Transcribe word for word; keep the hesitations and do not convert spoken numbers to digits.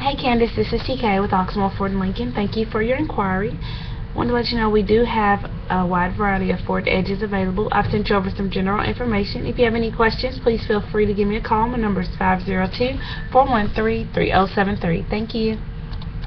Hey Candice, this is T K with Oxmoor Ford Lincoln. Thank you for your inquiry. Want to let you know we do have a wide variety of Ford Edges available. I've sent you over some general information. If you have any questions, please feel free to give me a call. My number is five zero two, four one three, three zero seven three. Thank you.